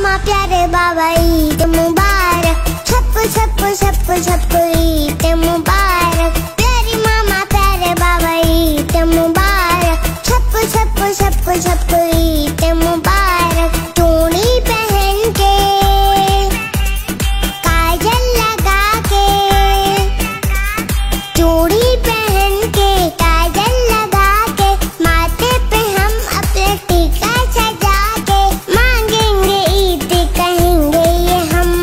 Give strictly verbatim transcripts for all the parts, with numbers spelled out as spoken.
मामा प्यारे बाबा ईद मुबारक। सबको सबको सबको सबको ईद मुबारक। प्यारे मामा प्यारे बाबा ईद मुबारक। सबको सबको सबको सबको ईद मुबारक। चूड़ी पहन के काजल लगा के, चूड़ी पहन के काजल लगा के, माथे पे हम अपने टीका सजा के, मांगेंगे ईद कहेंगे ये हम।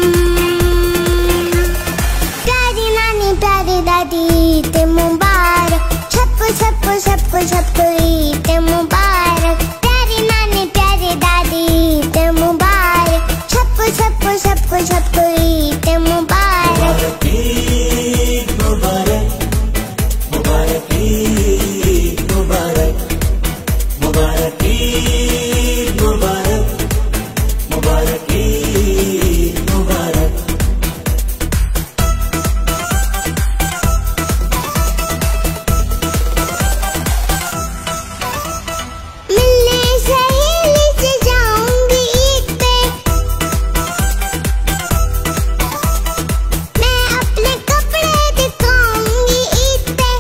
प्यारी नानी प्यारी दादी ईद मुबारक। सबको सबको सबको सबको ईद मुबारक। प्यारी नानी प्यारी दादी ईद मुबारक। सबको सबको सबको सबको ईद मुबारक। ईद मुबारक, मुबारक ईद मुबारक, मुबारक ईद मुबारक, मुबारक ईद मुबारक। मिलने सहेली से जाऊंगी ईद पे, मैं अपने कपड़े दिखाऊंगी ईद पे।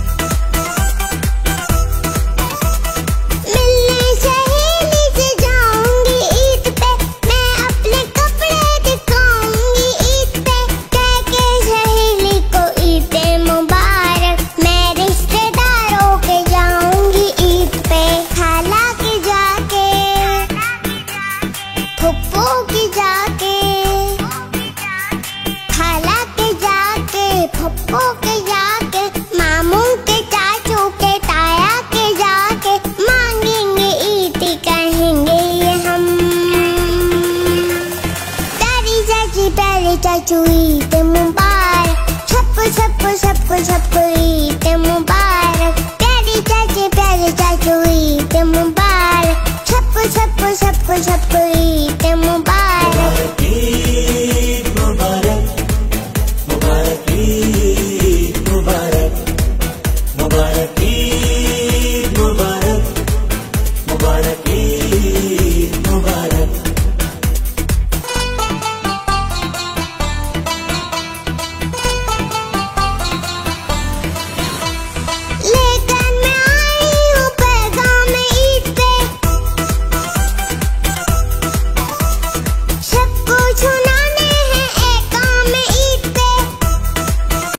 मिलने सहेली से जाऊंगी ईद पे, मैं अपने कपड़े दिखाऊंगी ईद पे। कह के सहेली को ईद मुबारक, मैं रिश्तेदारों के जाऊंगी ईद पे। खाला के जाके, फुप्पो की जाके, खाला के जाके, फुप्पो के जाके, मामू के चाचू के ताया के जाके, मांगेंगे ईद कहेंगे ये हम। प्यारी चाची प्यारे चाचू ईद मुबारक। सबको सबको सबको सबको ईद मुबारक। प्यारी चाची प्यारे चाचू ईद मुबारक। सबको सबको सबको सबको